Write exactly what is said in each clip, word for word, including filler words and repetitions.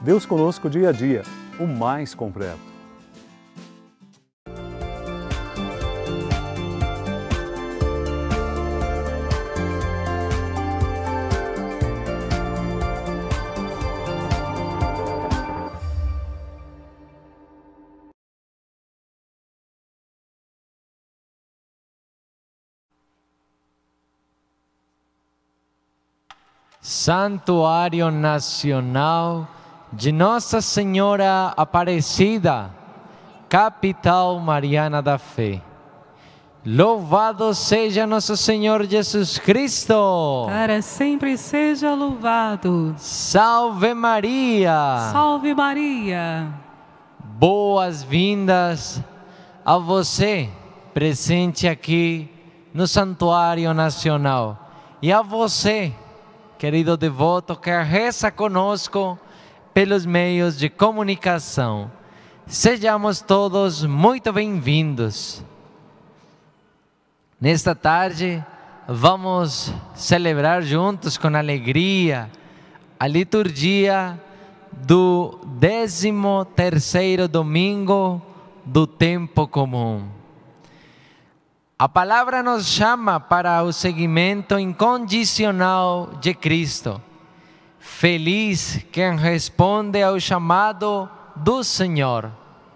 Deus conosco dia a dia, o mais completo. Santuário Nacional de Nossa Senhora Aparecida, capital mariana da fé. Louvado seja nosso Senhor Jesus Cristo. Para sempre seja louvado. Salve Maria. Salve Maria. Boas-vindas a você, presente aqui no Santuário Nacional. E a você, querido devoto, que reza conosco pelos meios de comunicação. Sejamos todos muito bem-vindos. Nesta tarde, vamos celebrar juntos com alegria a liturgia do décimo terceiro domingo do tempo comum. A palavra nos chama para o seguimento incondicional de Cristo. Feliz quem responde ao chamado do Senhor.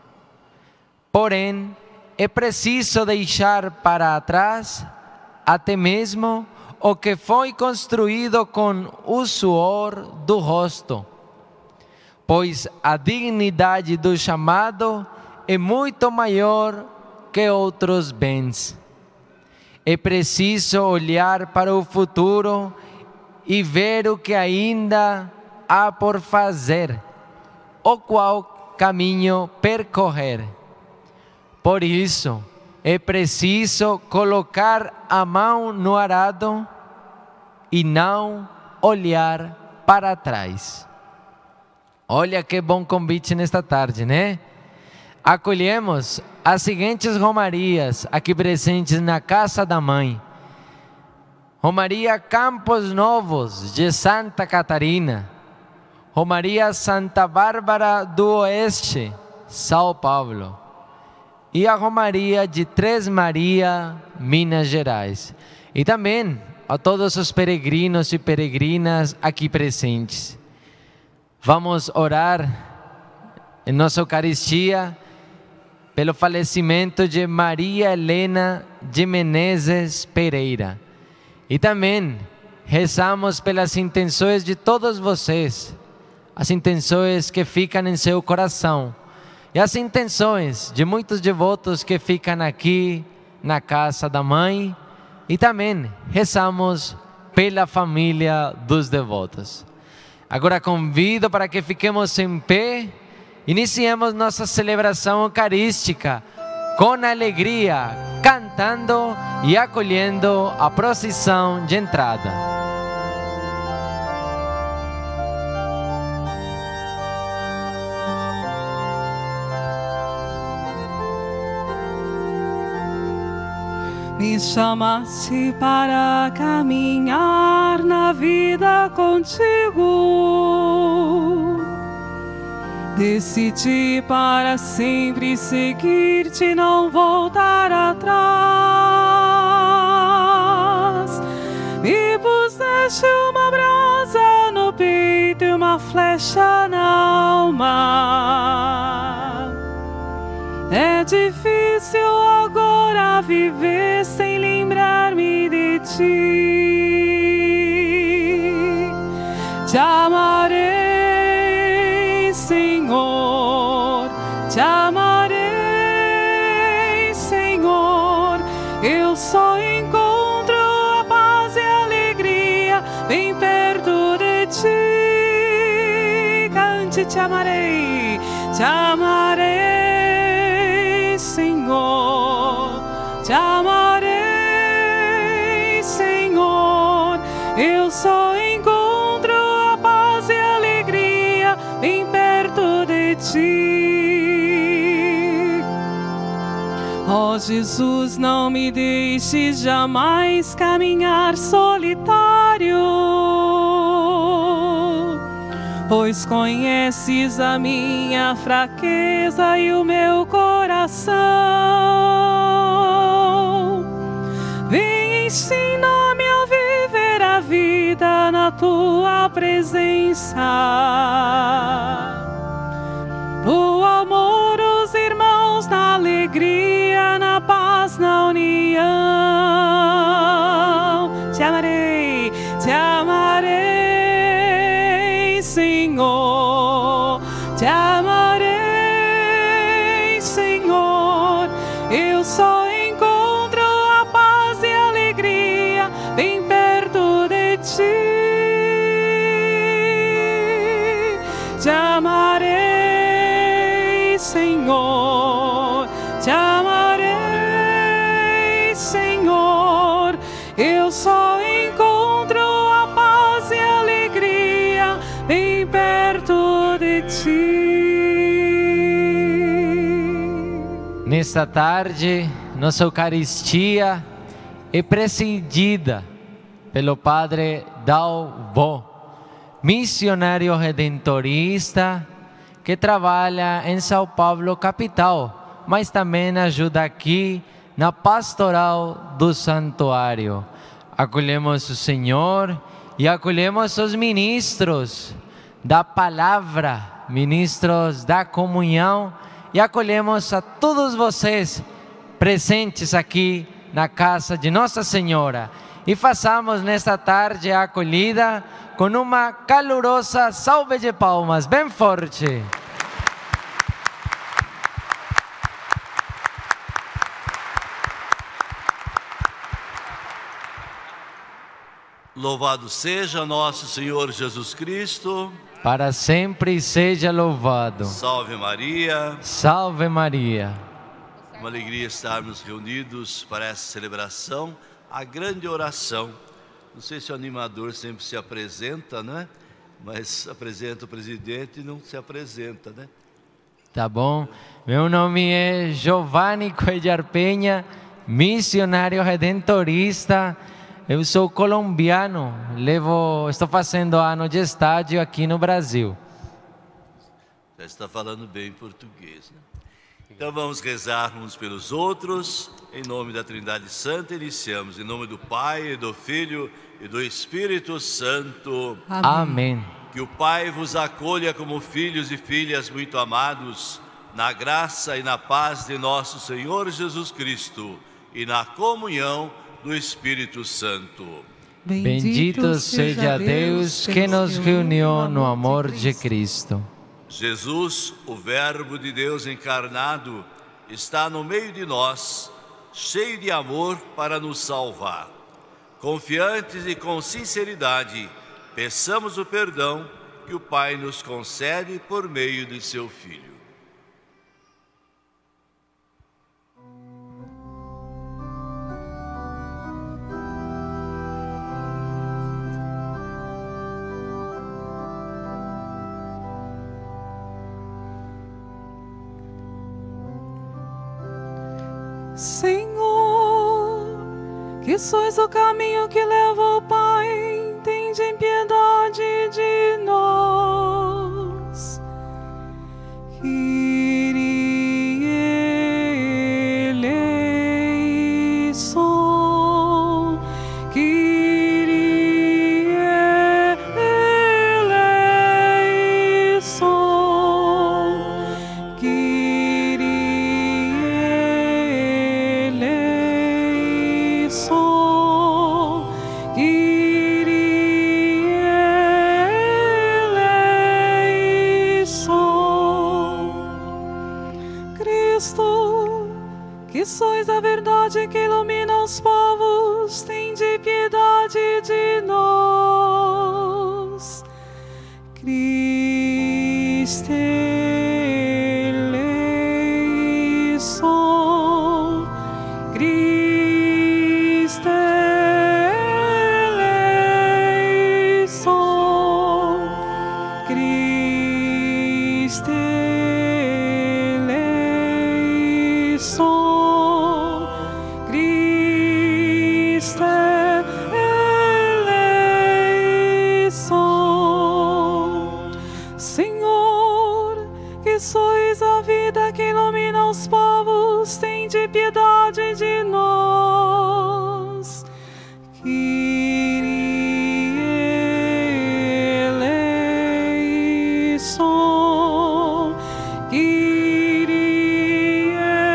Porém, é preciso deixar para trás até mesmo o que foi construído com o suor do rosto, pois a dignidade do chamado é muito maior que outros bens. É preciso olhar para o futuro e ver o que ainda há por fazer, o qual caminho percorrer. Por isso, é preciso colocar a mão no arado e não olhar para trás. Olha que bom convite nesta tarde, né? Acolhemos as seguintes romarias aqui presentes na Casa da Mãe. Romaria Campos Novos, de Santa Catarina. Romaria Santa Bárbara do Oeste, São Paulo. E a Romaria de Três Maria, Minas Gerais. E também a todos os peregrinos e peregrinas aqui presentes. Vamos orar em nossa Eucaristia pelo falecimento de Maria Helena de Menezes Pereira. E também rezamos pelas intenções de todos vocês, as intenções que ficam em seu coração e as intenções de muitos devotos que ficam aqui na Casa da Mãe. E também rezamos pela família dos devotos. Agora convido para que fiquemos em pé. Iniciemos nossa celebração eucarística com alegria, cantando e acolhendo a procissão de entrada. Me chamaste para caminhar na vida contigo. Decidi para sempre seguir-te e não voltar atrás. Me puseste uma brasa no peito e uma flecha na alma. É difícil agora viver sem lembrar-me de ti. Te amarei, Senhor, te amarei, Senhor. Eu só encontro a paz e a alegria bem perto de ti. Cante, te amarei, te amarei, Senhor, te amarei, Senhor. Eu só encontro a paz e a alegria bem perto de ti. Ó Jesus, não me deixes jamais caminhar solitário. pois conheces a minha fraqueza e o meu coração. Vem ensinar-me a viver a vida na tua presença. O amor, os irmãos, na alegria, na paz, na união. Te amarei, te amarei, Senhor. Te amarei, Senhor. Eu só encontro a paz e a alegria bem perto de ti. Te amarei, Senhor. Te amarei, Senhor. Eu só encontro a paz e a alegria bem perto de ti. Nesta tarde, nossa Eucaristia é presidida pelo Padre Dalbo, missionário redentorista que trabalha em São Paulo, capital, mas também ajuda aqui na pastoral do santuário. Acolhemos o Senhor e acolhemos os ministros da palavra, ministros da comunhão, e acolhemos a todos vocês presentes aqui na casa de Nossa Senhora. E façamos nesta tarde a acolhida com uma calorosa salva de palmas, bem forte. Louvado seja nosso Senhor Jesus Cristo. Para sempre seja louvado. Salve Maria. Salve Maria. Uma alegria estarmos reunidos para essa celebração, a grande oração. Não sei se o animador sempre se apresenta, né? Mas apresenta o presidente e não se apresenta, né? Tá bom. Meu nome é Giovanni Cuellar Penha, missionário redentorista. Eu sou colombiano, levo, estou fazendo ano de estágio aqui no Brasil. Já está falando bem português, né? Então vamos rezar uns pelos outros. Em nome da Trindade Santa, iniciamos. Em nome do Pai, e do Filho e do Espírito Santo. Amém. Amém. Que o Pai vos acolha como filhos e filhas muito amados, na graça e na paz de nosso Senhor Jesus Cristo e na comunhão do Espírito Santo. Bendito seja Deus que nos reuniu no amor de Cristo. Jesus, o Verbo de Deus encarnado, está no meio de nós, cheio de amor para nos salvar. Confiantes e com sinceridade, peçamos o perdão que o Pai nos concede por meio de seu Filho. Senhor, que sois o caminho que leva ao Pai, tende piedade de nós. Kyrie eleison, Kyrie eleison, Kyrie eleison, Kyrie eleison. Cristo, que sois a verdade que ilumina os povos, tende piedade de nós. Cristo eleison, Cristo eleison, Cristo eleison, Cristo eleison. que sois a vida que ilumina os povos, tende piedade de nós. Kyrie eleison, Kyrie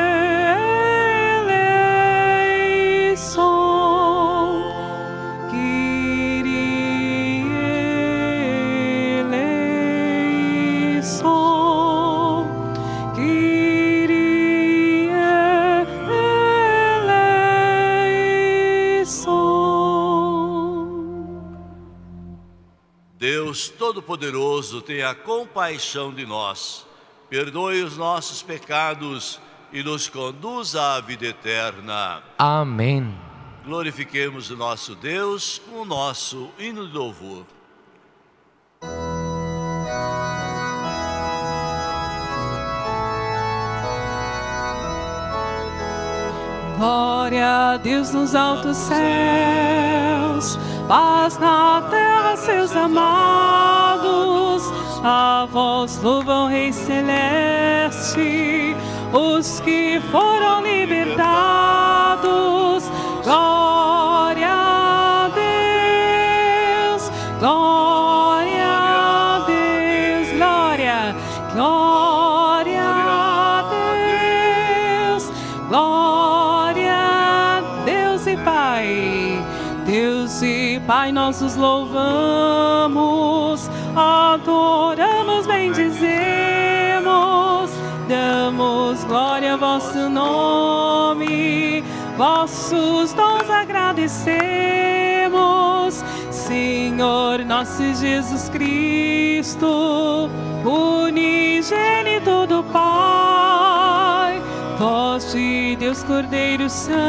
eleison, Kyrie eleison, Kyrie eleison. Deus Todo-Poderoso, tenha compaixão de nós, perdoe os nossos pecados e nos conduza à vida eterna. Amém. Glorifiquemos o nosso Deus com o nosso hino de louvor. Glória a Deus nos altos céus, paz na terra, seus amados. A vós louvam, Rei Celeste, os que foram libertados. Glória a Deus, glória a Deus, glória, glória a Deus, glória a Deus e Pai. Deus e Pai, nós os louvamos, adoramos, bendizemos, damos glória ao vosso nome, vossos dons agradecemos, Senhor nosso Jesus Cristo, unigênito do Pai, voz de Deus Cordeiro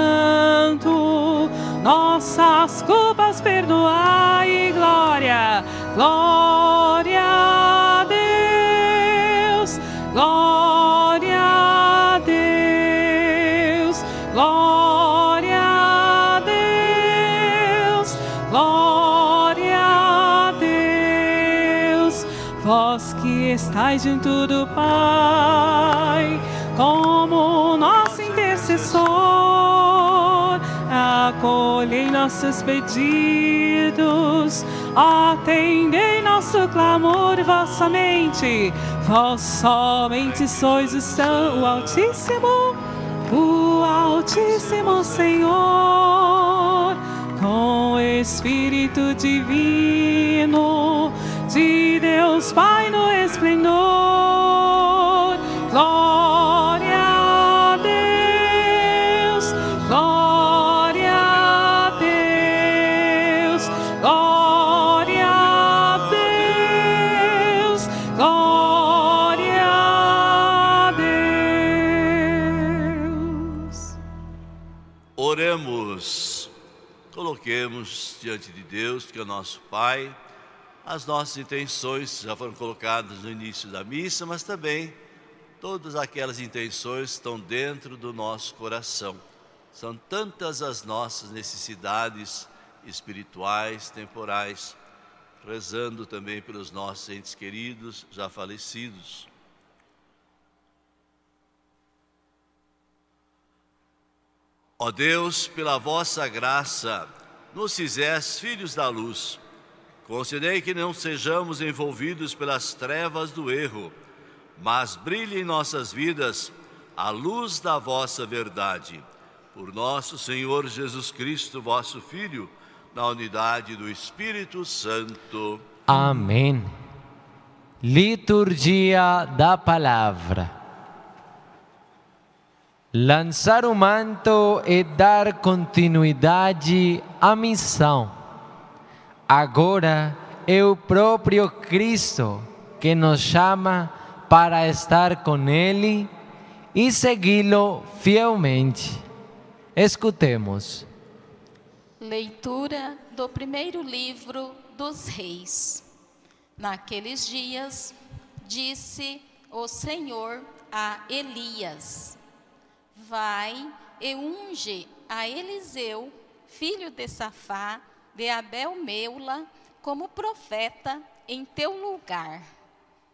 Santo, nossas culpas perdoai. Glória, glória a Deus, glória a Deus, glória a Deus, glória a Deus. Vós que estais junto do Pai, como nosso intercessor, acolhei nossos pedidos, atendei nosso clamor, vossamente, vós somente sois o, São, o Altíssimo, o Altíssimo Senhor, com Espírito Divino, de Deus Pai no esplendor. Glória a Deus, glória a Deus, glória a Deus, glória a Deus. Oremos, coloquemos diante de Deus, que é o nosso Pai, as nossas intenções já foram colocadas no início da missa, mas também todas aquelas intenções estão dentro do nosso coração. São tantas as nossas necessidades espirituais, temporais, rezando também pelos nossos entes queridos já falecidos. Ó Deus, pela vossa graça, nos fizeste filhos da luz. Concedei que não sejamos envolvidos pelas trevas do erro, mas brilhe em nossas vidas a luz da vossa verdade. Por nosso Senhor Jesus Cristo, vosso Filho, na unidade do Espírito Santo. Amém. Liturgia da Palavra. Lançar o manto e dar continuidade à missão. Agora é o próprio Cristo que nos chama para estar com Ele e segui-lo fielmente. Escutemos. Leitura do primeiro livro dos Reis. Naqueles dias, disse o Senhor a Elias: vai e unge a Eliseu, filho de Safá, de Abel-Meula, como profeta em teu lugar.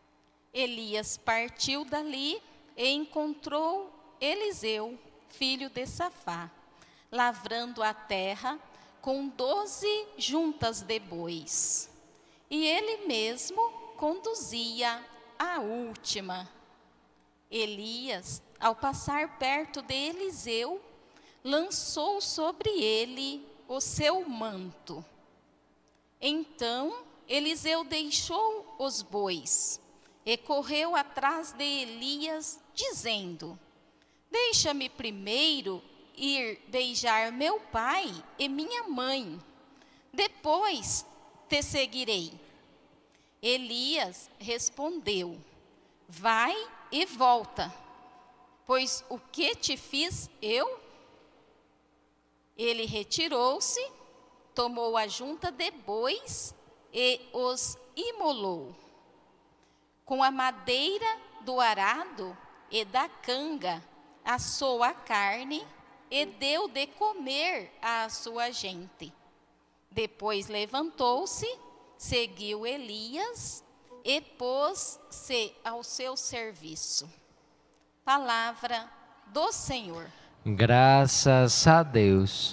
Elias partiu dali e encontrou Eliseu, filho de Safá, lavrando a terra com doze juntas de bois. E ele mesmo conduzia a última. Elias, ao passar perto de Eliseu, lançou sobre ele o seu manto. Então Eliseu deixou os bois e correu atrás de Elias, dizendo: deixa-me primeiro ir beijar meu pai e minha mãe, depois te seguirei. Elias respondeu: vai e volta, pois o que te fiz eu? Ele retirou-se, tomou a junta de bois e os imolou. Com a madeira do arado e da canga, assou a carne e deu de comer à sua gente. Depois levantou-se, seguiu Elias e pôs-se ao seu serviço. Palavra do Senhor. Graças a Deus.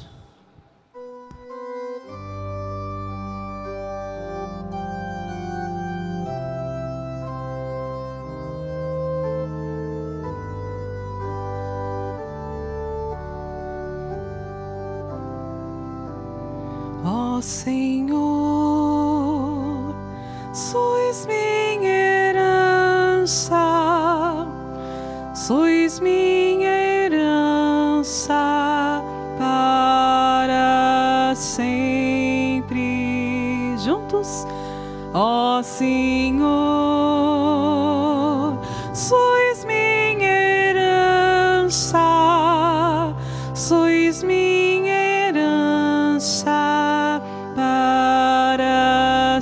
Ó Senhor, sois minha herança, sois minha herança para sempre. Juntos, ó Senhor, sois minha herança, sois minha herança para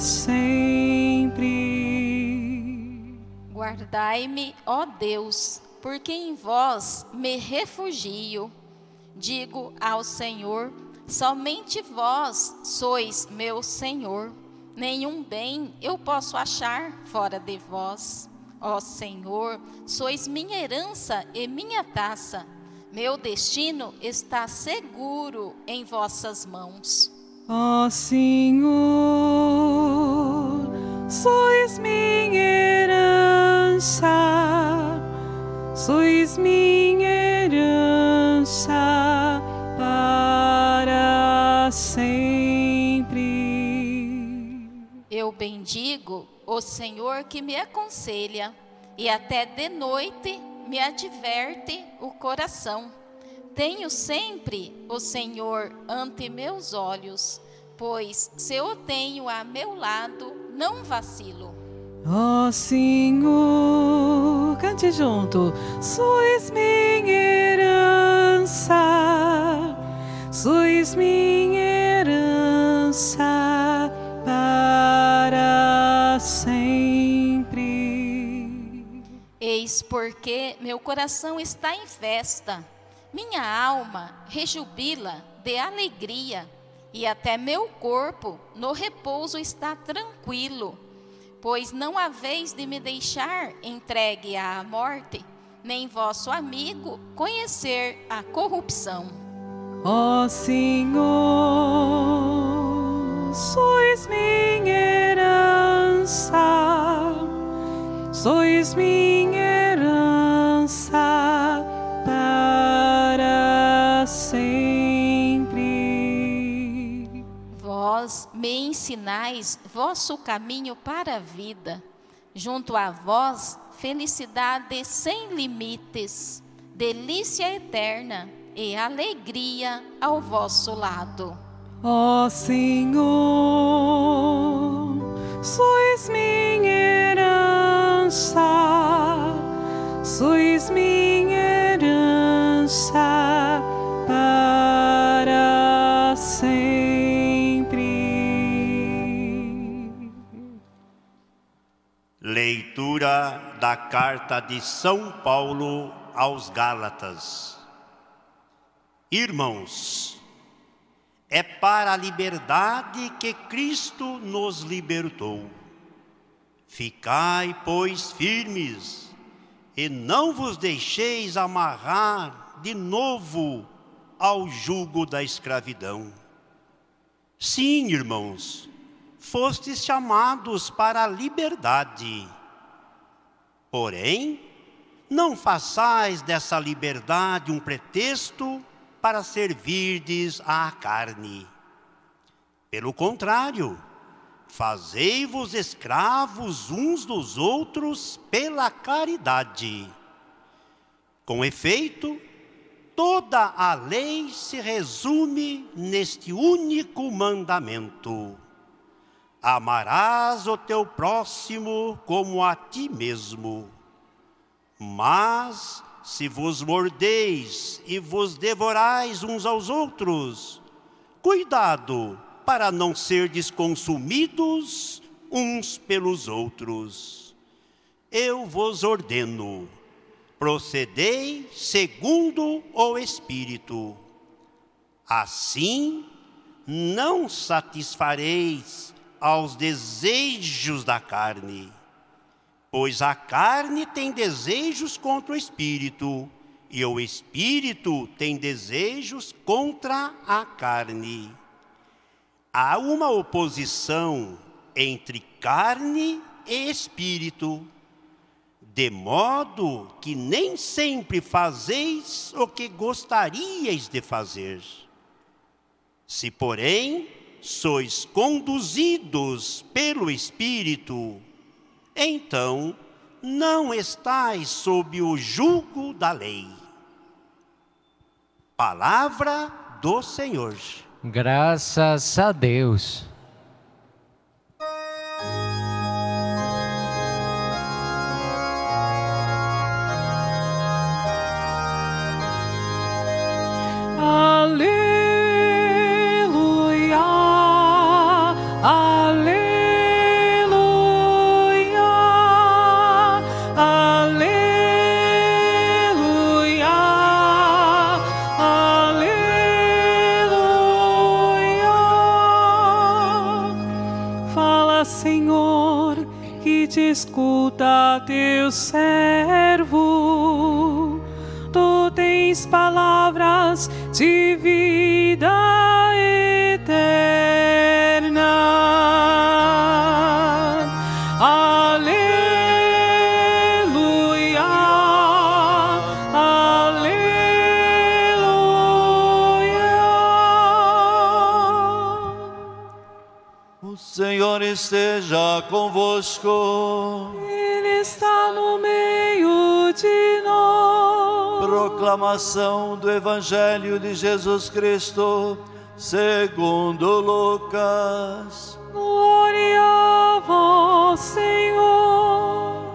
sempre. Guardai-me, ó Deus, porque em vós me refugio. Digo ao Senhor: somente vós sois meu Senhor. Nenhum bem eu posso achar fora de vós. Ó Senhor, sois minha herança e minha taça. Meu destino está seguro em vossas mãos. Ó Senhor, sois minha herança, sois minha herança para sempre. Eu bendigo o Senhor que me aconselha, e até de noite me adverte o coração. Tenho sempre o Senhor ante meus olhos, pois se o tenho a meu lado, não vacilo. Ó Senhor, cante junto. Sois minha herança, sois minha herança para sempre. Eis porque meu coração está em festa, minha alma rejubila de alegria, e até meu corpo no repouso está tranquilo, pois não haveis de me deixar entregue à morte, nem vosso amigo conhecer a corrupção. Ó Senhor, sois minha herança, sois minha herança para sempre. Vós me ensinais vosso caminho para a vida. Junto a vós, felicidade sem limites, delícia eterna e alegria ao vosso lado. Ó Senhor, sois minha herança, sois minha herança para sempre. Leitura da Carta de São Paulo aos Gálatas. Irmãos, é para a liberdade que Cristo nos libertou. Ficai, pois, firmes, e não vos deixeis amarrar de novo ao jugo da escravidão. Sim, irmãos, fostes chamados para a liberdade. Porém, não façais dessa liberdade um pretexto para servirdes à carne. Pelo contrário, fazei-vos escravos uns dos outros pela caridade. Com efeito, toda a lei se resume neste único mandamento: amarás o teu próximo como a ti mesmo. Mas, se vos mordeis e vos devorais uns aos outros, cuidado para não serdes consumidos uns pelos outros. Eu vos ordeno, procedei segundo o Espírito. Assim, não satisfareis aos desejos da carne, pois a carne tem desejos contra o Espírito, e o Espírito tem desejos contra a carne. Há uma oposição entre carne e Espírito, de modo que nem sempre fazeis o que gostaríeis de fazer. Se, porém, sois conduzidos pelo Espírito, então não estais sob o jugo da lei. Palavra do Senhor. Graças a Deus. Aleluia, aleluia, aleluia, aleluia. Fala, Senhor, que te escuta teu servo. Tu tens palavras de vida eterna. Aleluia, aleluia. O Senhor esteja convosco. Ele está no meio de nós. Proclamação do Evangelho de Jesus Cristo, segundo Lucas. Glória a vós, Senhor.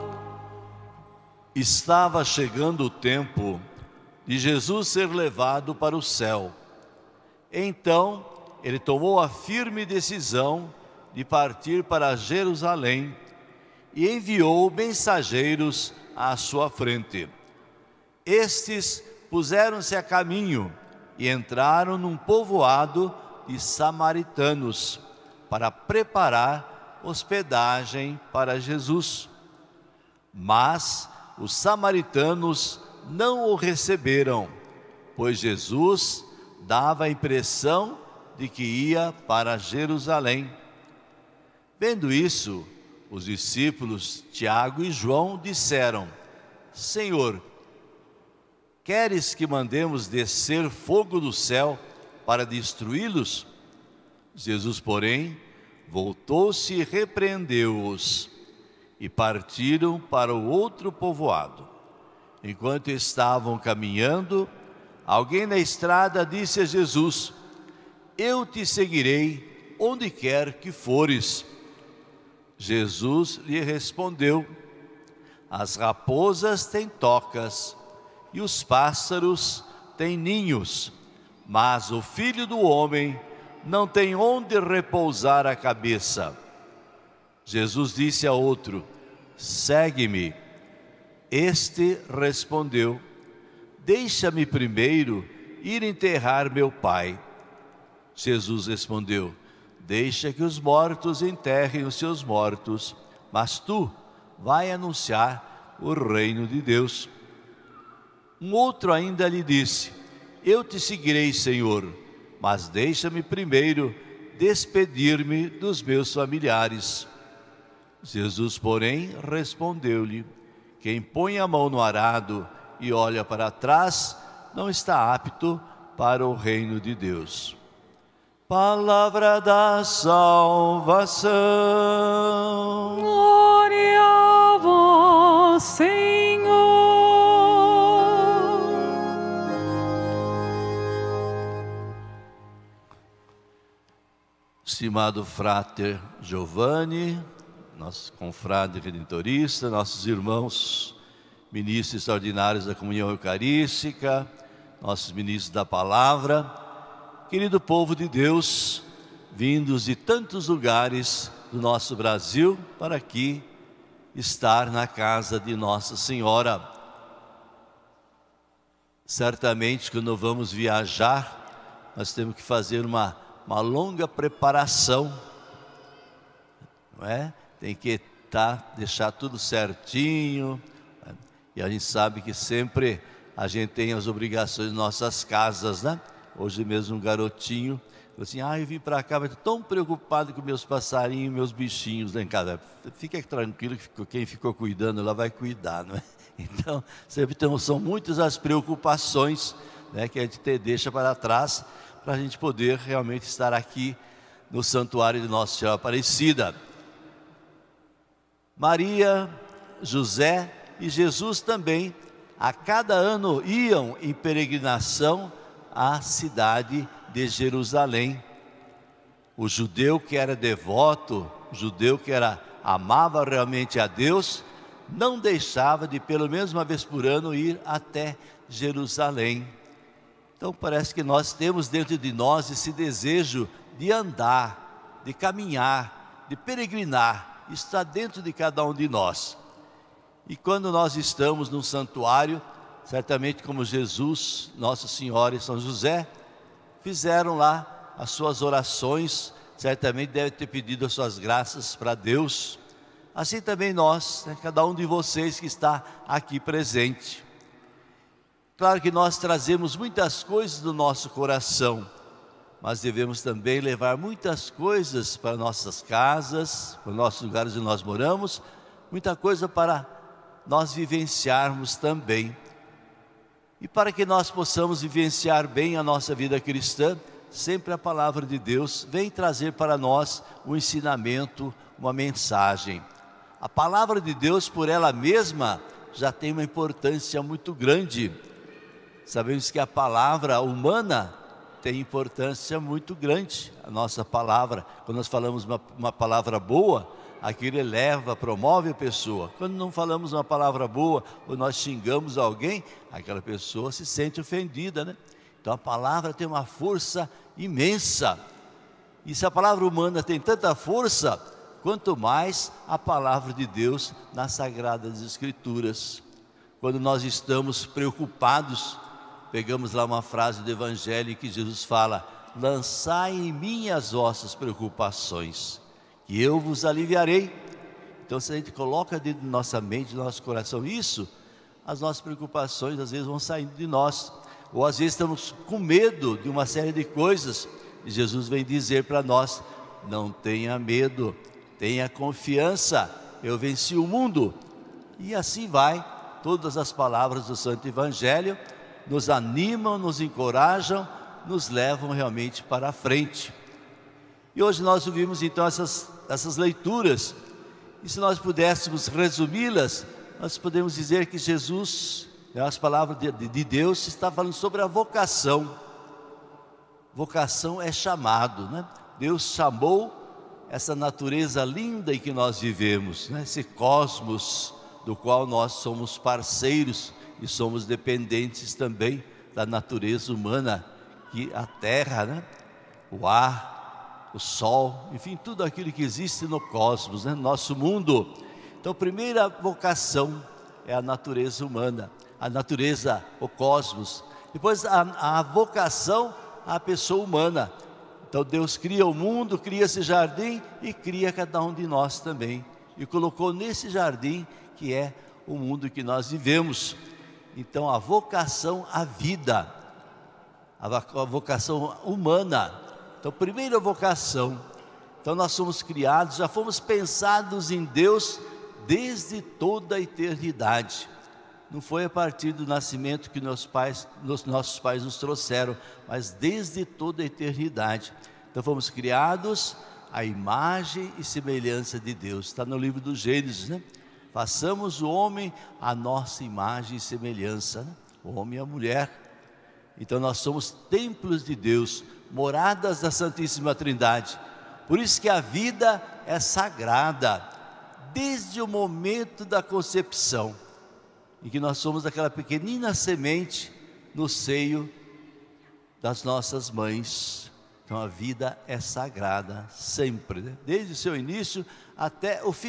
Estava chegando o tempo de Jesus ser levado para o céu. Então, ele tomou a firme decisão de partir para Jerusalém e enviou mensageiros à sua frente. Estes puseram-se a caminho e entraram num povoado de samaritanos para preparar hospedagem para Jesus. Mas os samaritanos não o receberam, pois Jesus dava a impressão de que ia para Jerusalém. Vendo isso, os discípulos Tiago e João disseram: Senhor, queres que mandemos descer fogo do céu para destruí-los? Jesus, porém, voltou-se e repreendeu-os, e partiram para o outro povoado. Enquanto estavam caminhando, alguém na estrada disse a Jesus: Eu te seguirei onde quer que fores. Jesus lhe respondeu: As raposas têm tocas, e os pássaros têm ninhos, mas o Filho do Homem não tem onde repousar a cabeça. Jesus disse a outro: Segue-me. Este respondeu: Deixa-me primeiro ir enterrar meu pai. Jesus respondeu: Deixa que os mortos enterrem os seus mortos, mas tu vai anunciar o reino de Deus. Um outro ainda lhe disse: eu te seguirei, Senhor, mas deixa-me primeiro despedir-me dos meus familiares. Jesus, porém, respondeu-lhe: quem põe a mão no arado e olha para trás, não está apto para o reino de Deus. Palavra da salvação. Glória a vós, Senhor. Estimado Frater Giovanni, nosso confrade redentorista, nossos irmãos ministros extraordinários da comunhão eucarística, nossos ministros da palavra, querido povo de Deus, vindos de tantos lugares do nosso Brasil para aqui estar na casa de Nossa Senhora. Certamente, quando vamos viajar, nós temos que fazer uma, uma longa preparação, não é? Tem que tá, deixar tudo certinho, e a gente sabe que sempre a gente tem as obrigações de nossas casas, né? Hoje mesmo um garotinho falou assim: ah, eu vim para cá, mas estou tão preocupado com meus passarinhos, meus bichinhos lá em casa. Fica tranquilo que quem ficou cuidando lá vai cuidar, não é? Então, sempre tem, são muitas as preocupações, né, que a gente te deixa para trás, para a gente poder realmente estar aqui no santuário de Nossa Senhora Aparecida. Maria, José e Jesus também, a cada ano iam em peregrinação à cidade de Jerusalém. O judeu que era devoto, o judeu que era, amava realmente a Deus, não deixava de pelo menos uma vez por ano ir até Jerusalém. Então parece que nós temos dentro de nós esse desejo de andar, de caminhar, de peregrinar. Isso está dentro de cada um de nós. E quando nós estamos num santuário, certamente como Jesus, Nossa Senhora e São José fizeram lá as suas orações, certamente deve ter pedido as suas graças para Deus. Assim também nós, né, cada um de vocês que está aqui presente. Claro que nós trazemos muitas coisas do nosso coração, mas devemos também levar muitas coisas para nossas casas, para os nossos lugares onde nós moramos, muita coisa para nós vivenciarmos também. E para que nós possamos vivenciar bem a nossa vida cristã, sempre a palavra de Deus vem trazer para nós um ensinamento, uma mensagem. A palavra de Deus por ela mesma já tem uma importância muito grande. Sabemos que a palavra humana tem importância muito grande. A nossa palavra, quando nós falamos uma, uma palavra boa, aquilo eleva, promove a pessoa. Quando não falamos uma palavra boa, ou nós xingamos alguém, aquela pessoa se sente ofendida, né? Então a palavra tem uma força imensa. E se a palavra humana tem tanta força, quanto mais a palavra de Deus nas Sagradas Escrituras. Quando nós estamos preocupados, pegamos lá uma frase do Evangelho que Jesus fala: lançai em mim as vossas preocupações, que eu vos aliviarei. Então se a gente coloca dentro da nossa mente, do nosso coração isso, as nossas preocupações às vezes vão saindo de nós. Ou às vezes estamos com medo de uma série de coisas, e Jesus vem dizer para nós: não tenha medo, tenha confiança, eu venci o mundo. E assim vai, todas as palavras do Santo Evangelho nos animam, nos encorajam, nos levam realmente para a frente. E hoje nós ouvimos então essas, essas leituras, e se nós pudéssemos resumi-las, nós podemos dizer que Jesus, as palavras de, de Deus, está falando sobre a vocação. Vocação é chamado, né? Deus chamou essa natureza linda em que nós vivemos, né? Esse cosmos do qual nós somos parceiros e somos dependentes também da natureza humana, que a terra, né? O ar, o sol, enfim, tudo aquilo que existe no cosmos, né? No nosso mundo. Então a primeira vocação é a natureza humana, a natureza, o cosmos. Depois a, a vocação à pessoa humana. Então Deus cria o mundo, cria esse jardim e cria cada um de nós também. e colocou nesse jardim que é o mundo que nós vivemos. Então a vocação à vida, a vocação humana. Então, primeira vocação. Então nós somos criados, já fomos pensados em Deus desde toda a eternidade. Não foi a partir do nascimento que nossos pais, nossos pais nos trouxeram, mas desde toda a eternidade. Então fomos criados à imagem e semelhança de Deus. Está no livro do Gênesis, né? Façamos o homem à nossa imagem e semelhança, né? O homem e a mulher. Então nós somos templos de Deus, moradas da Santíssima Trindade. Por isso que a vida é sagrada, desde o momento da concepção, em que nós somos aquela pequenina semente no seio das nossas mães. Então a vida é sagrada sempre, né? Desde o seu início até o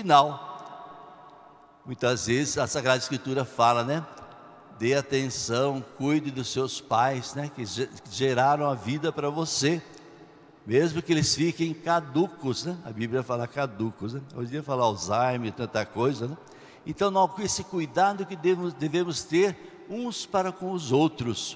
final. Muitas vezes a Sagrada Escritura fala, né? Dê atenção, cuide dos seus pais, né? Que geraram a vida para você, mesmo que eles fiquem caducos, né? A Bíblia fala caducos, né? Hoje em dia fala Alzheimer, tanta coisa, né? Então, nós, com esse cuidado que devemos, devemos ter uns para com os outros.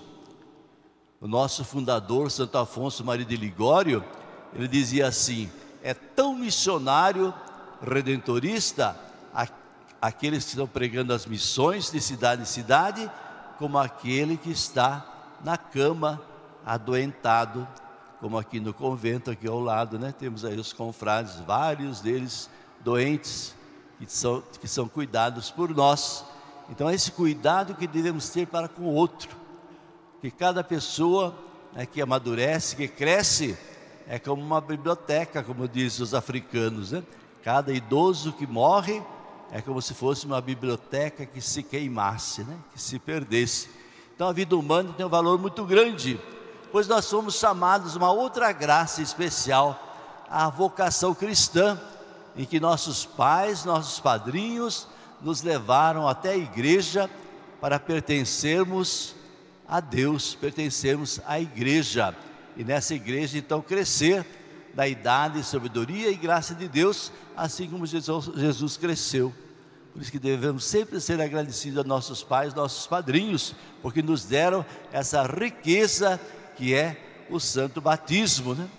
O nosso fundador, Santo Afonso Maria de Ligório, ele dizia assim: é tão missionário, redentorista, a, aqueles que estão pregando as missões de cidade em cidade, como aquele que está na cama, adoentado, como aqui no convento, aqui ao lado, né? Temos aí os confrades, vários deles doentes, que são, que são cuidados por nós. Então é esse cuidado que devemos ter para com o outro, que cada pessoa, né, que amadurece, que cresce, é como uma biblioteca, como dizem os africanos, né? Cada idoso que morre é como se fosse uma biblioteca que se queimasse, né? Que se perdesse. Então a vida humana tem um valor muito grande, pois nós somos chamados a uma outra graça especial, a vocação cristã, em que nossos pais, nossos padrinhos nos levaram até a igreja para pertencermos a Deus, pertencermos à igreja, e nessa igreja então crescer na idade, sabedoria e graça de Deus, assim como Jesus, Jesus cresceu. Por isso que devemos sempre ser agradecidos a nossos pais, nossos padrinhos, porque nos deram essa riqueza que é o santo batismo, né?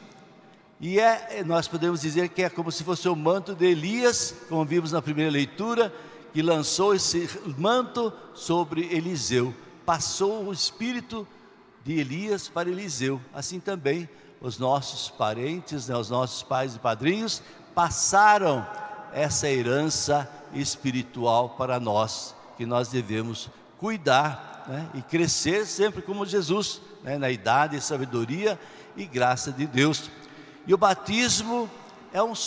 E é, nós podemos dizer que é como se fosse o manto de Elias, como vimos na primeira leitura, que lançou esse manto sobre Eliseu. Passou o espírito de Elias para Eliseu. Assim também os nossos parentes, né, os nossos pais e padrinhos, passaram essa herança espiritual para nós, que nós devemos cuidar, né, e crescer sempre como Jesus, né, na idade, sabedoria e graça de Deus. E o batismo é um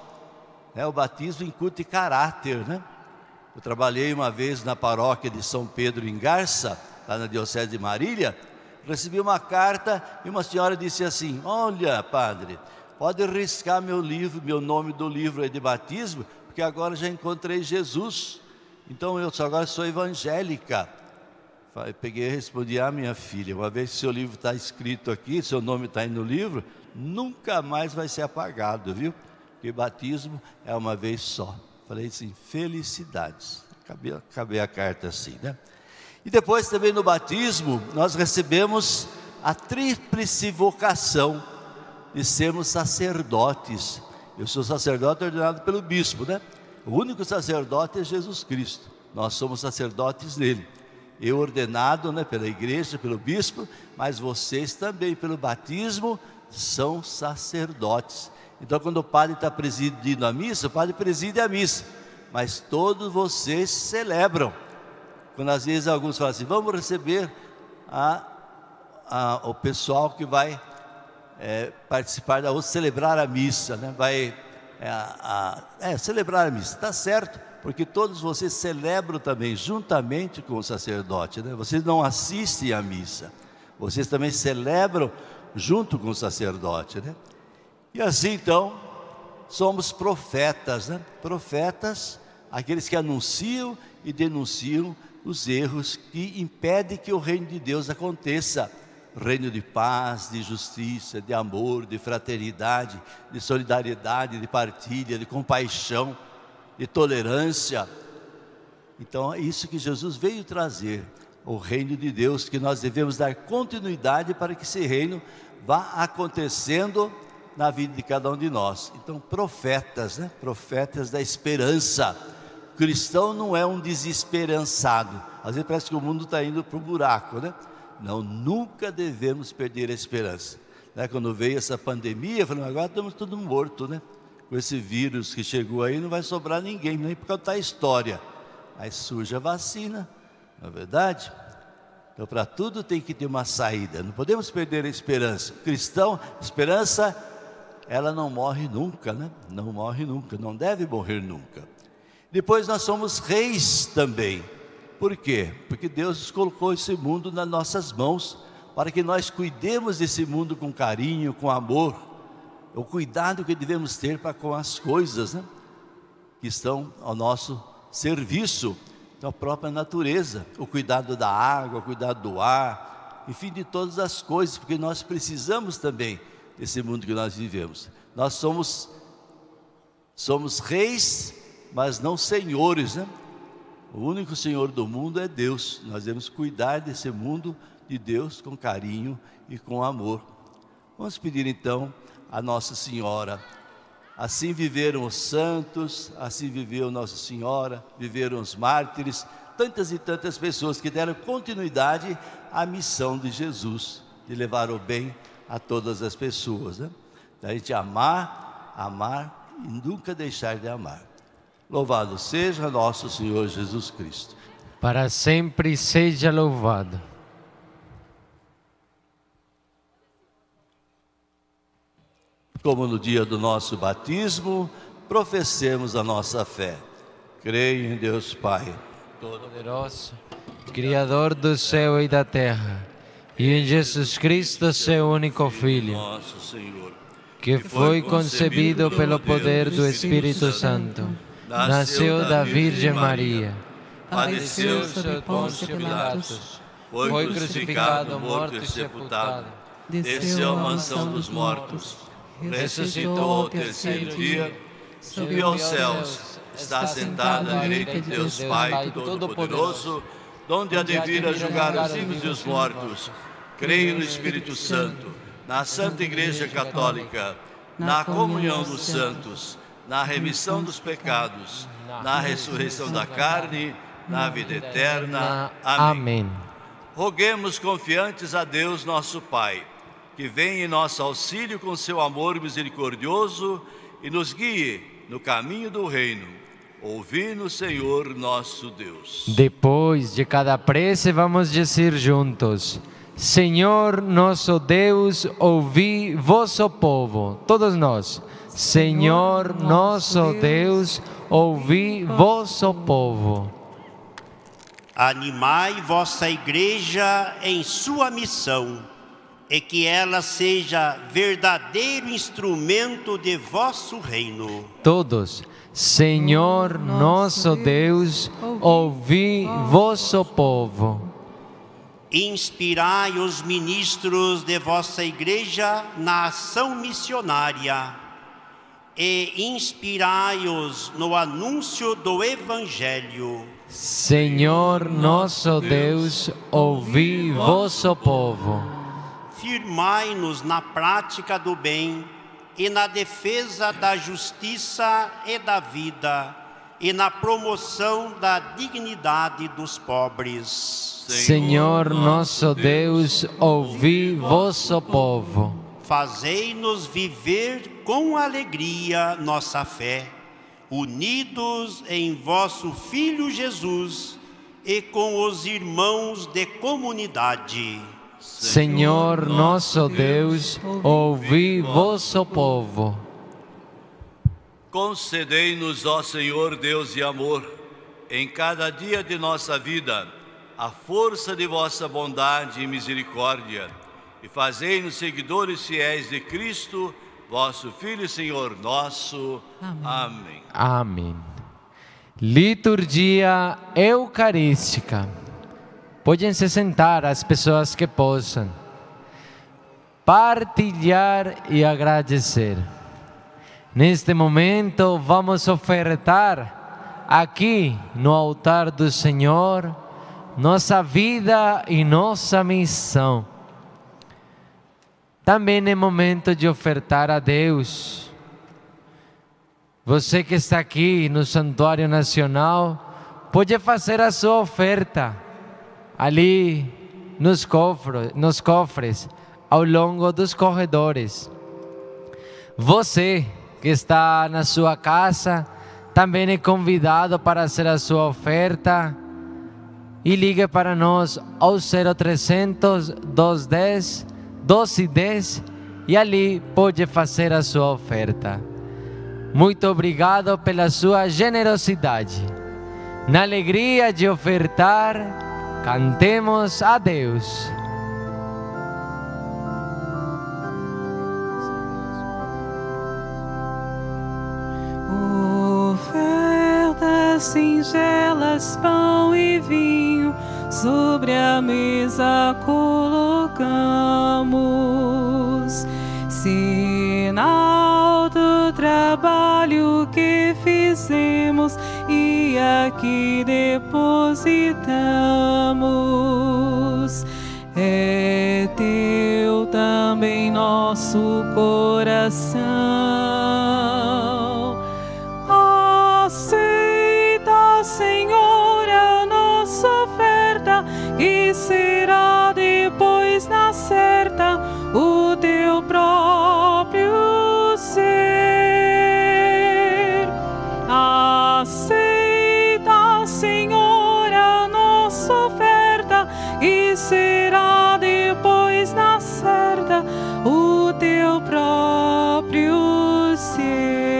só, né? O batismo incute caráter, né? Eu trabalhei uma vez na paróquia de São Pedro em Garça, lá na Diocese de Marília. Recebi uma carta e uma senhora disse assim: olha, padre, pode riscar meu livro, meu nome do livro aí de batismo, porque agora já encontrei Jesus, então eu agora sou evangélica. Eu peguei e respondi: ah, minha filha, uma vez que seu livro está escrito aqui, seu nome está aí no livro, nunca mais vai ser apagado, viu? Porque batismo é uma vez só. Falei assim: felicidades. Acabei, acabei a carta assim, né? E depois também no batismo nós recebemos a tríplice vocação de sermos sacerdotes. Eu sou sacerdote ordenado pelo bispo, né? O único sacerdote é Jesus Cristo. Nós somos sacerdotes dele. Eu ordenado, né, pela igreja, pelo bispo, mas vocês também pelo batismo são sacerdotes. Então quando o padre está presidindo a missa, o padre preside a missa, mas todos vocês celebram. Quando às vezes alguns falam assim: vamos receber a, a, o pessoal que vai é, participar da outra, celebrar a missa, né? Vai é, a, é, celebrar a missa, está certo, porque todos vocês celebram também juntamente com o sacerdote, né? Vocês não assistem à missa, vocês também celebram junto com o sacerdote, né? E assim então somos profetas, né? Profetas, aqueles que anunciam e denunciam os erros que impedem que o reino de Deus aconteça. Reino de paz, de justiça, de amor, de fraternidade, de solidariedade, de partilha, de compaixão. de tolerância. Então é isso que Jesus veio trazer, o reino de Deus, que nós devemos dar continuidade para que esse reino vá acontecendo na vida de cada um de nós. Então, profetas, né? Profetas da esperança. O cristão não é um desesperançado. Às vezes parece que o mundo está indo para o buraco, né? Não, nunca devemos perder a esperança. Né? Quando veio essa pandemia, falamos, agora estamos todos mortos, né? Com esse vírus que chegou aí, não vai sobrar ninguém, nem por causa da história. Aí surge a vacina, não é verdade? Então, para tudo tem que ter uma saída. Não podemos perder a esperança. O cristão, esperança, ela não morre nunca, né? Não morre nunca, não deve morrer nunca. Depois nós somos reis também. Por quê? Porque Deus colocou esse mundo nas nossas mãos, para que nós cuidemos desse mundo com carinho, com amor. O cuidado que devemos ter para com as coisas, né? Que estão ao nosso serviço. Então, a própria natureza, o cuidado da água, o cuidado do ar, enfim, de todas as coisas, porque nós precisamos também desse mundo que nós vivemos. Nós somos, somos reis, mas não senhores, né? O único Senhor do mundo é Deus. Nós devemos cuidar desse mundo de Deus com carinho e com amor. Vamos pedir então a Nossa Senhora. Assim viveram os santos, assim viveu Nossa Senhora, viveram os mártires, tantas e tantas pessoas que deram continuidade à missão de Jesus, de levar o bem a todas as pessoas, né? Da gente amar, amar e nunca deixar de amar. Louvado seja nosso Senhor Jesus Cristo. Para sempre seja louvado. Como no dia do nosso batismo, professemos a nossa fé. Creio em Deus Pai Todo-Poderoso, Criador do céu e da terra, e em Jesus Cristo, seu único Filho, nosso Senhor, que foi concebido pelo poder do Espírito Santo, nasceu da Virgem Maria, padeceu sob Pôncio Pilatos, foi crucificado, morto e sepultado, desceu à mansão dos mortos, ressuscitou ao terceiro dia, subiu aos céus, está sentado à direita de Deus Pai Todo-Poderoso, donde há de vir a julgar os vivos e os mortos. Creio no Espírito Santo, na Santa Igreja Católica, na comunhão dos santos, na remissão dos pecados, na ressurreição da carne, na vida eterna. Amém. Amém. Roguemos confiantes a Deus nosso Pai, que venha em nosso auxílio com seu amor misericordioso e nos guie no caminho do reino. Ouvi-nos, Senhor nosso Deus. Depois de cada prece, vamos dizer juntos: Senhor nosso Deus, ouvi vosso povo. Todos nós. Senhor nosso Deus, ouvi vosso povo. Animai vossa igreja em sua missão, e que ela seja verdadeiro instrumento de vosso reino. Todos. Senhor nosso Deus, ouvi vosso povo. Inspirai os ministros de vossa igreja na ação missionária e inspirai-os no anúncio do Evangelho. Senhor nosso Deus, ouvi vosso povo. Firmai-nos na prática do bem e na defesa da justiça e da vida e na promoção da dignidade dos pobres. Senhor nosso Deus, ouvi vosso povo. Fazei-nos viver com alegria nossa fé, unidos em vosso Filho Jesus e com os irmãos de comunidade. Senhor nosso Deus, ouvi vosso povo. Concedei-nos, ó Senhor Deus e amor, em cada dia de nossa vida, a força de vossa bondade e misericórdia, e fazei-nos seguidores fiéis de Cristo, vosso Filho e Senhor nosso. Amém. Amém. Liturgia Eucarística. Podem se sentar as pessoas que possam. Partilhar e agradecer. Neste momento vamos ofertar aqui no altar do Senhor, nossa vida e nossa missão. Também é momento de ofertar a Deus. Você que está aqui no Santuário Nacional, pode fazer a sua oferta ali nos cofres, nos cofres ao longo dos corredores. Você que está na sua casa, também é convidado para fazer a sua oferta e ligue para nós ao zero trezentos, duzentos e dez, doze dez e ali pode fazer a sua oferta. Muito obrigado pela sua generosidade. Na alegria de ofertar, cantemos a Deus. Singelas, pão e vinho, sobre a mesa colocamos, sinal do trabalho que fizemos e aqui depositamos. É teu também nosso coração. Senhor, a nossa oferta, que será depois na certa o teu próprio ser. Aceita, Senhor, a nossa oferta, que será depois na certa o teu próprio ser.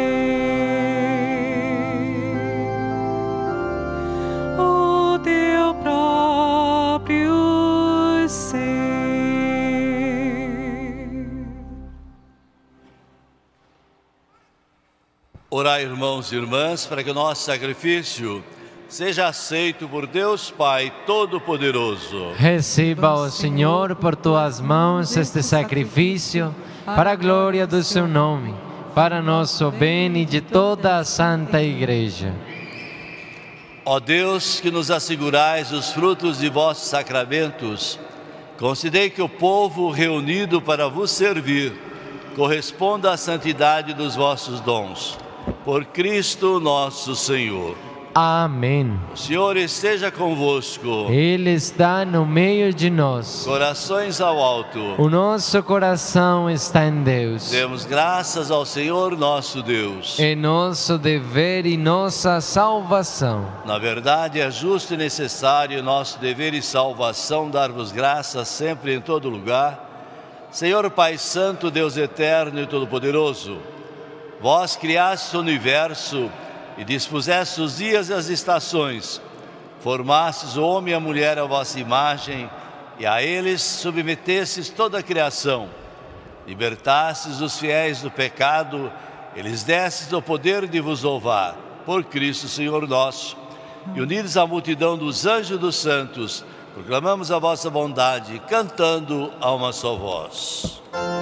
Orai, irmãos e irmãs, para que o nosso sacrifício seja aceito por Deus Pai Todo-Poderoso. Receba, ó Senhor, por tuas mãos este sacrifício, para a glória do seu nome, para nosso bem e de toda a Santa Igreja. Ó Deus, que nos assegurais os frutos de vossos sacramentos, concedei que o povo reunido para vos servir corresponda à santidade dos vossos dons. Por Cristo nosso Senhor. Amém. O Senhor esteja convosco. Ele está no meio de nós. Corações ao alto. O nosso coração está em Deus. Demos graças ao Senhor nosso Deus. É nosso dever e nossa salvação. Na verdade, é justo e necessário nosso dever e salvação dar-vos graças sempre em todo lugar. Senhor Pai Santo, Deus eterno e todo-poderoso, vós criaste o universo e dispuseste os dias e as estações, formastes o homem e a mulher à vossa imagem, e a eles submetestes toda a criação. Libertastes os fiéis do pecado, e lhes destes o poder de vos louvar, por Cristo Senhor nosso. E unidos à multidão dos anjos e dos santos, proclamamos a vossa bondade, cantando a uma só voz.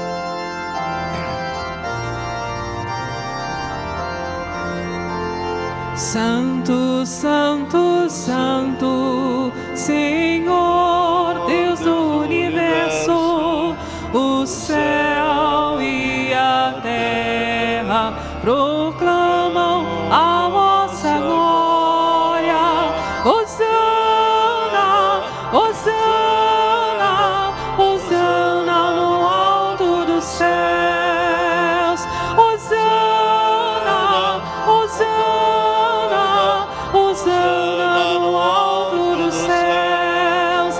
Santo, Santo, Santo, Senhor, Deus do universo, o céu e a terra proclamam a vossa glória. Hosana, Hosana, Hosana no alto dos céus. Hosana, Hosana, Hosana no alto dos céus.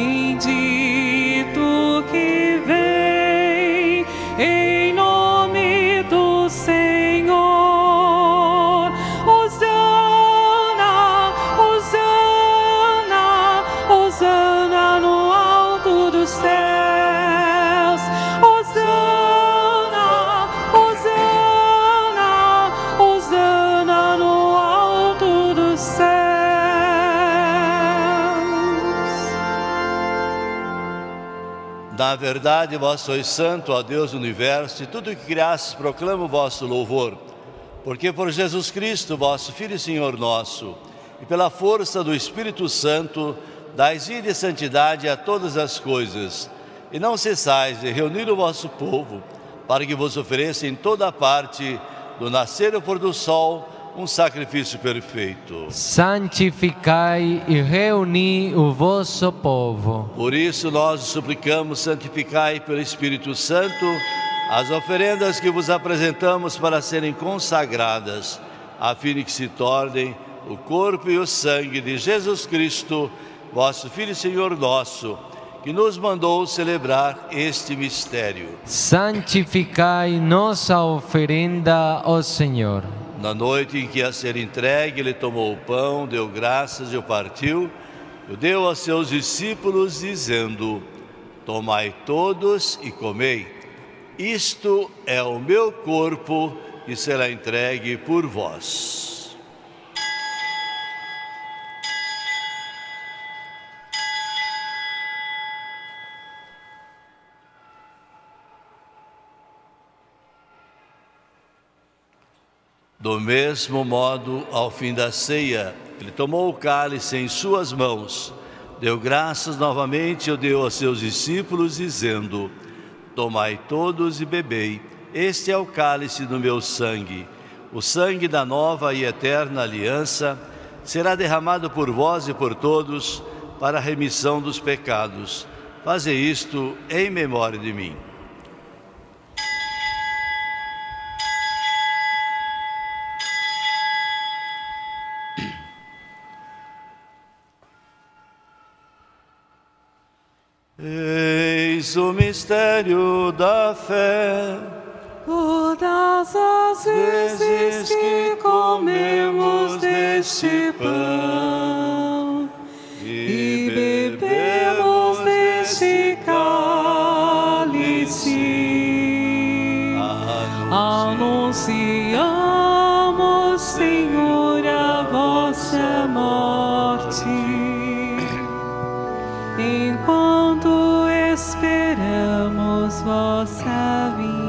Bendito que vem em nome do Senhor. Hosana, Hosana, Hosana no alto dos céus. Hosana, Hosana, Hosana no alto dos céus. Na verdade, vós sois santo, ó Deus do universo, e tudo o que criastes proclama o vosso louvor. Porque por Jesus Cristo, vosso Filho e Senhor nosso, e pela força do Espírito Santo, dais vida e santidade a todas as coisas, e não cessais de reunir o vosso povo, para que vos ofereça em toda parte, do nascer ao pôr do sol, um sacrifício perfeito. Santificai e reuni o vosso povo. Por isso nós suplicamos, santificai pelo Espírito Santo as oferendas que vos apresentamos para serem consagradas, a fim de que se tornem o corpo e o sangue de Jesus Cristo, vosso Filho e Senhor nosso, que nos mandou celebrar este mistério. Santificai nossa oferenda ao Senhor. Na noite em que ia ser entregue, ele tomou o pão, deu graças e o partiu, e o deu aos seus discípulos, dizendo: tomai todos e comei. Isto é o meu corpo, que será entregue por vós. Do mesmo modo, ao fim da ceia, ele tomou o cálice em suas mãos, deu graças novamente e o deu aos seus discípulos, dizendo: tomai todos e bebei, este é o cálice do meu sangue, o sangue da nova e eterna aliança, será derramado por vós e por todos, para a remissão dos pecados. Fazei isto em memória de mim. Eis o mistério da fé. Todas as vezes que comemos deste pão e bebemos deste cálice, anunciamos, Senhor, a vossa morte, enquanto esperamos vossa vinda.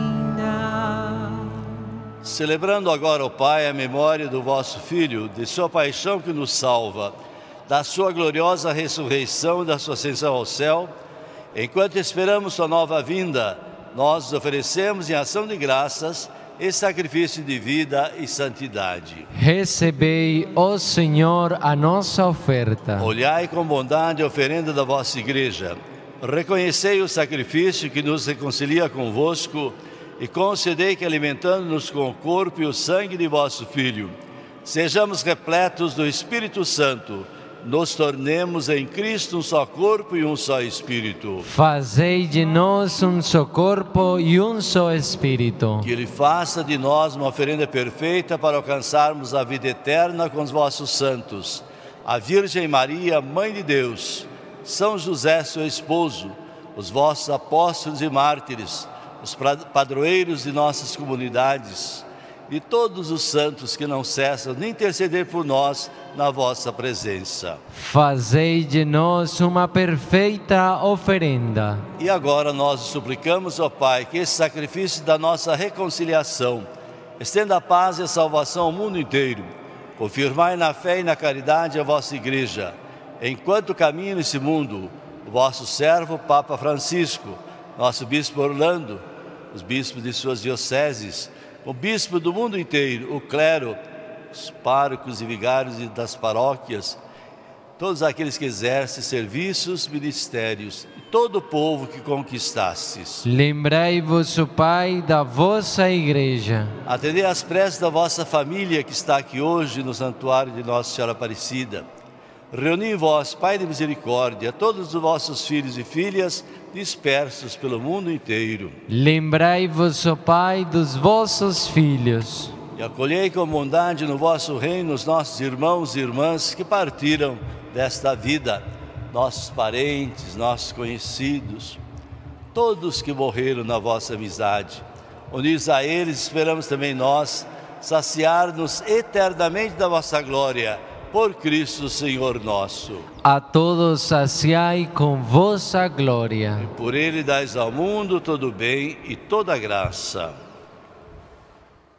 Celebrando agora, ó Pai, a memória do vosso Filho, de sua paixão que nos salva, da sua gloriosa ressurreição e da sua ascensão ao céu, enquanto esperamos sua nova vinda, nós nos oferecemos em ação de graças esse sacrifício de vida e santidade. Recebei, ó Senhor, a nossa oferta. Olhai com bondade a oferenda da vossa Igreja. Reconhecei o sacrifício que nos reconcilia convosco e concedei que, alimentando-nos com o corpo e o sangue de vosso Filho, sejamos repletos do Espírito Santo, nos tornemos em Cristo um só corpo e um só Espírito. Fazei de nós um só corpo e um só Espírito. Que Ele faça de nós uma oferenda perfeita para alcançarmos a vida eterna com os vossos santos, a Virgem Maria, Mãe de Deus, São José, seu esposo, os vossos apóstolos e mártires, os padroeiros de nossas comunidades, e todos os santos que não cessam de interceder por nós na vossa presença. Fazei de nós uma perfeita oferenda. E agora nós suplicamos, ó Pai, que esse sacrifício da nossa reconciliação estenda a paz e a salvação ao mundo inteiro. Confirmai na fé e na caridade a vossa Igreja, enquanto caminha nesse mundo o vosso servo Papa Francisco, nosso Bispo Orlando, os bispos de suas dioceses, o bispo do mundo inteiro, o clero, os párocos e vigários das paróquias, todos aqueles que exercem serviços, ministérios, e todo o povo que conquistastes. Lembrai-vos, ó Pai, da vossa Igreja. Atendei às preces da vossa família que está aqui hoje no santuário de Nossa Senhora Aparecida. Reuni em vós, Pai de misericórdia, todos os vossos filhos e filhas dispersos pelo mundo inteiro. Lembrai-vos, ó Pai, dos vossos filhos. E acolhei com bondade no vosso reino os nossos irmãos e irmãs que partiram desta vida, nossos parentes, nossos conhecidos, todos que morreram na vossa amizade. Unidos a eles, esperamos também nós saciar-nos eternamente da vossa glória, por Cristo Senhor nosso. A todos saciai com vossa glória. E por Ele dais ao mundo todo o bem e toda a graça.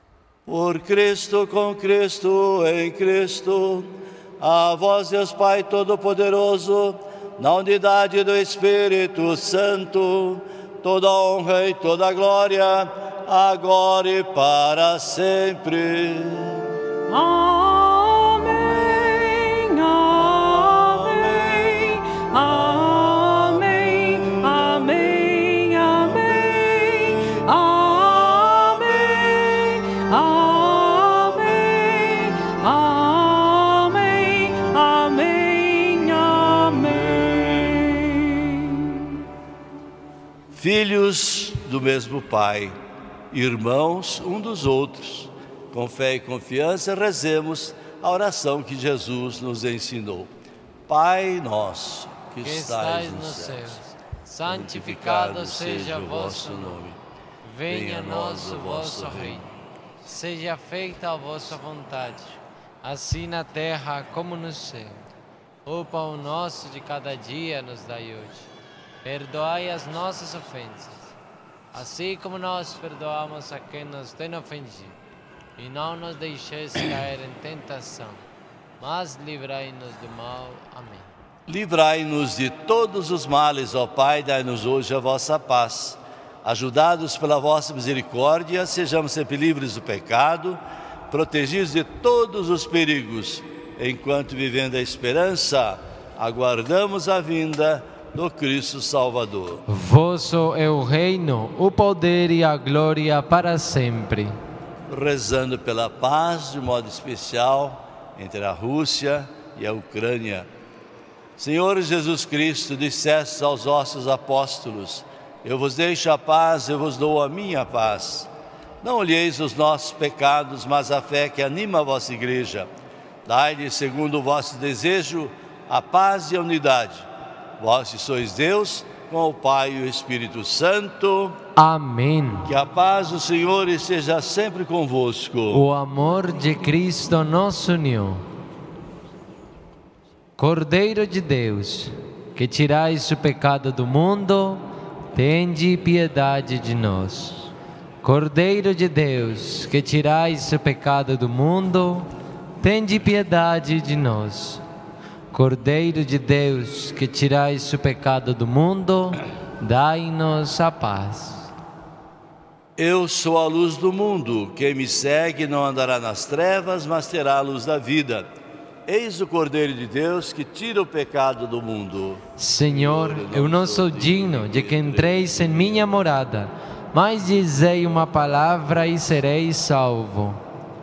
Por Cristo, com Cristo, em Cristo, a vós, Deus Pai Todo-Poderoso, na unidade do Espírito Santo, toda honra e toda glória, agora e para sempre. Amém, amém, amém, amém, amém, amém, amém, amém, amém, amém. Filhos do mesmo Pai, irmãos um dos outros, com fé e confiança rezemos a oração que Jesus nos ensinou. Pai nosso, que, Que estais estais nos nos céus, céus, santificado seja o vosso nome. Venha a nós o vosso reino. Seja feita a vossa vontade, assim na terra como no céu. O pão nosso de cada dia nos dai hoje. Perdoai as nossas ofensas, assim como nós perdoamos a quem nos tem ofendido. E não nos deixeis cair em tentação, mas livrai-nos do mal. Amém. livrai-nos de todos os males, ó Pai, dai-nos hoje a vossa paz. Ajudados pela vossa misericórdia, sejamos sempre livres do pecado, protegidos de todos os perigos, enquanto vivendo a esperança, aguardamos a vinda do Cristo Salvador. Vosso é o reino, o poder e a glória para sempre. Rezando pela paz de modo especial entre a Rússia e a Ucrânia. Senhor Jesus Cristo, disseste aos vossos apóstolos: eu vos deixo a paz, eu vos dou a minha paz. Não olheis os nossos pecados, mas a fé que anima a vossa igreja. Dai-lhe, segundo o vosso desejo, a paz e a unidade. Vós que sois Deus, com o Pai e o Espírito Santo. Amém. Que a paz do Senhor esteja sempre convosco. O amor de Cristo nos uniu. Cordeiro de Deus, que tirais o pecado do mundo, tende piedade de nós. Cordeiro de Deus, que tirais o pecado do mundo, tende piedade de nós. Cordeiro de Deus, que tirais o pecado do mundo, dai-nos a paz. Eu sou a luz do mundo, quem me segue não andará nas trevas, mas terá a luz da vida. Eis o Cordeiro de Deus que tira o pecado do mundo. Senhor, eu não sou digno de que entreis em minha morada, mas dizei uma palavra e serei salvo.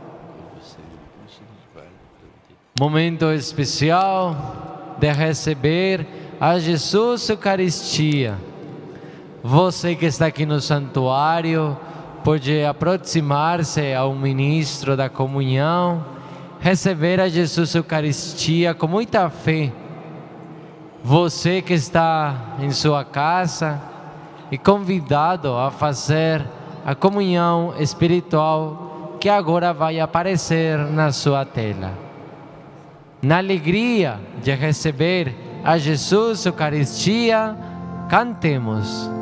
Momento especial de receber a Jesus Eucaristia. Você que está aqui no santuário pode aproximar-se ao ministro da comunhão, receber a Jesus Eucaristia com muita fé. Você que está em sua casa e convidado a fazer a comunhão espiritual que agora vai aparecer na sua tela. Na alegria de receber a Jesus Eucaristia, cantemos.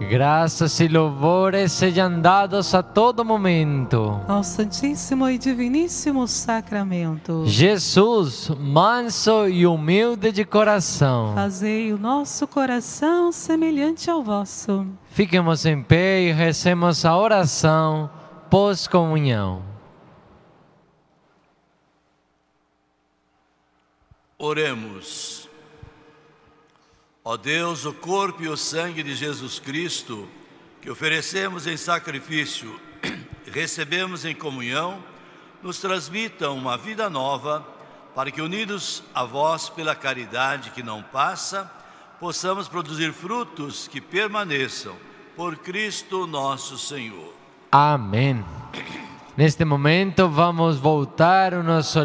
Graças e louvores sejam dados a todo momento ao Santíssimo e Diviníssimo Sacramento. Jesus, manso e humilde de coração, Fazei o nosso coração semelhante ao vosso. fiquemos em pé e recemos a oração pós-comunhão. Oremos. Ó Deus, o corpo e o sangue de Jesus Cristo, que oferecemos em sacrifício e recebemos em comunhão, nos transmitam uma vida nova, para que, unidos a vós pela caridade que não passa, possamos produzir frutos que permaneçam, por Cristo nosso Senhor. Amém. Neste momento vamos voltar o nosso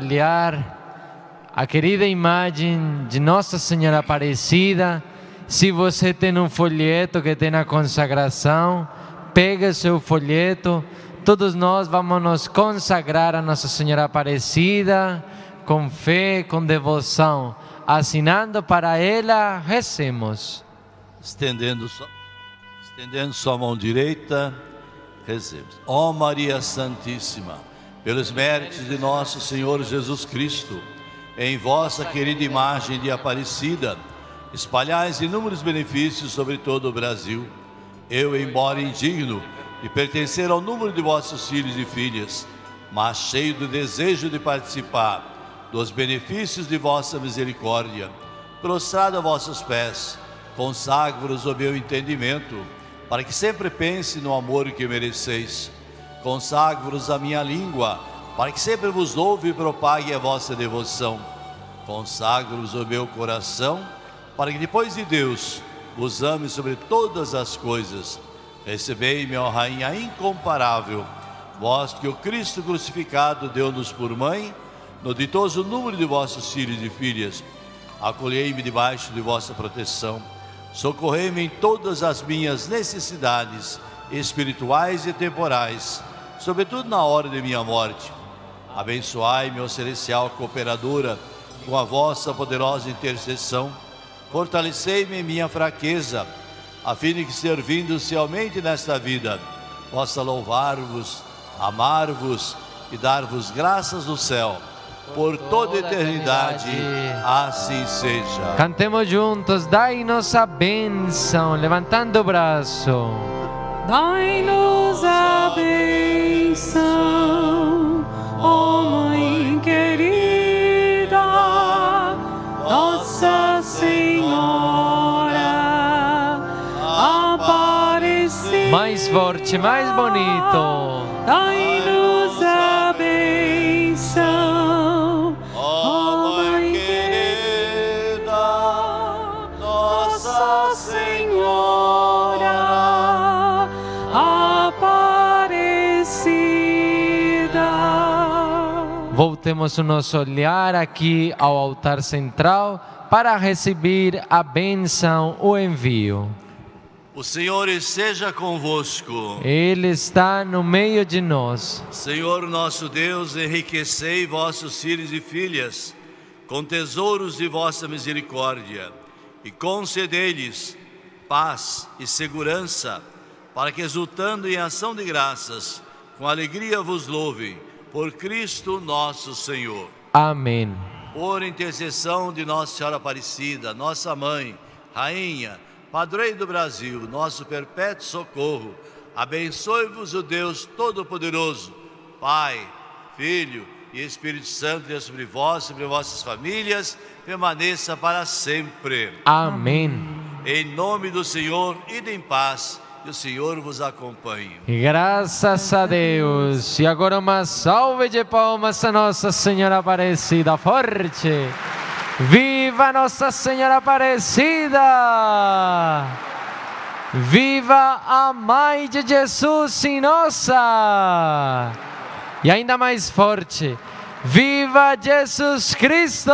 olhar à querida imagem de Nossa Senhora Aparecida. Se você tem um folheto que tem a consagração, pega o seu folheto. Todos nós vamos nos consagrar a Nossa Senhora Aparecida com fé, com devoção. Assinando para ela, recemos. Estendendo sua, estendendo sua mão direita, rezemos. Ó Maria Santíssima, pelos méritos de nosso Senhor Jesus Cristo, em vossa querida imagem de Aparecida, espalhais inúmeros benefícios sobre todo o Brasil. Eu, embora indigno de pertencer ao número de vossos filhos e filhas, mas cheio do desejo de participar dos benefícios de vossa misericórdia, prostrado a vossos pés, consagro-vos o meu entendimento, para que sempre pense no amor que mereceis. Consagro-vos a minha língua, para que sempre vos louve e propague a vossa devoção. Consagro-vos o meu coração, para que depois de Deus vos ame sobre todas as coisas. Recebei-me, ó Rainha incomparável, vós que o Cristo crucificado deu-nos por mãe, no ditoso número de vossos filhos e filhas. Acolhei-me debaixo de vossa proteção, socorrei-me em todas as minhas necessidades espirituais e temporais, sobretudo na hora de minha morte. Abençoai-me, ó celestial cooperadora, com a vossa poderosa intercessão. Fortalecei-me em minha fraqueza, a fim de que, servindo-se aumente nesta vida, possa louvar-vos, amar-vos e dar-vos graças do céu, por toda a eternidade, assim seja. Cantemos juntos, dai-nos a bênção, levantando o braço. Dai-nos a bênção, ó Mãe querida, Nossa Senhora Aparecida. Mais forte, mais bonito. Dai-nos a bênção, Ó Mãe querida, Nossa Senhora Aparecida. Voltemos o nosso olhar aqui ao altar central para receber a bênção, o envio. O Senhor esteja convosco. Ele está no meio de nós. Senhor nosso Deus, enriquecei vossos filhos e filhas com tesouros de vossa misericórdia e concedei-lhes paz e segurança, para que, exultando em ação de graças, com alegria vos louvem, por Cristo nosso Senhor. Amém. Por intercessão de Nossa Senhora Aparecida, nossa Mãe, Rainha, Padroeira do Brasil, nosso perpétuo socorro, abençoe-vos o Deus Todo-Poderoso, Pai, Filho e Espírito Santo, Deus sobre vós, sobre vossas famílias, permaneça para sempre. Amém. Em nome do Senhor, ide em paz, e o Senhor vos acompanhe. Graças a Deus. E agora uma salve de palmas a Nossa Senhora Aparecida. Forte. Viva Nossa Senhora Aparecida! Viva a Mãe de Jesus e nossa! E ainda mais forte, viva Jesus Cristo!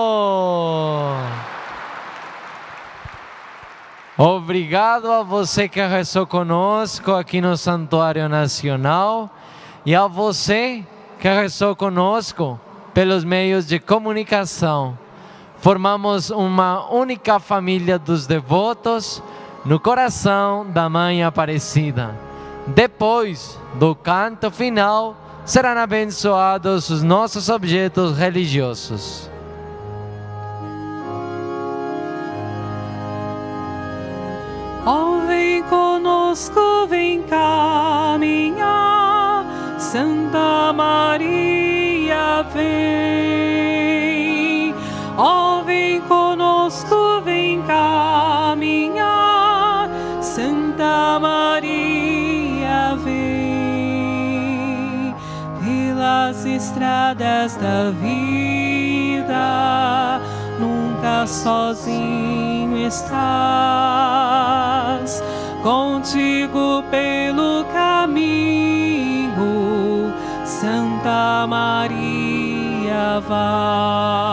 Obrigado a você que rezou conosco aqui no Santuário Nacional e a você que rezou conosco pelos meios de comunicação. Formamos uma única família dos devotos, no coração da Mãe Aparecida. Depois do canto final, serão abençoados os nossos objetos religiosos. Ó, vem conosco, vem caminhar, Santa Maria, vem. Ó, vem conosco, vem caminhar, Santa Maria, vem. Pelas estradas da vida, nunca sozinho estás, contigo pelo caminho, Santa Maria vai.